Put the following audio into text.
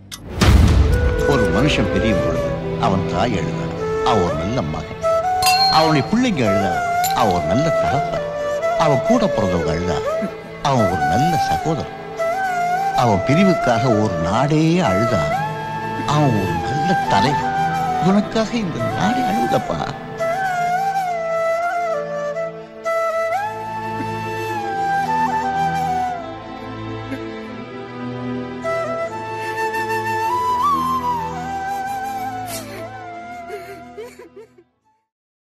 ஒரு மனுஷன் பெரியும் பொழுது அவன் தாய் அழுதா அவன் ஒரு நல்ல மகன், அவனுடைய பிள்ளைங்க அழுதா அவன் ஒரு நல்ல தகப்பன், அவன் கூட பிறந்தவங்க அழுதா அவன் ஒரு நல்ல சகோதரன், அவன் பிரிவுக்காக ஒரு நாடே அழுதா அவன் ஒரு நல்ல தலைவன். உனக்காக இந்த நாடே அழுதப்பா.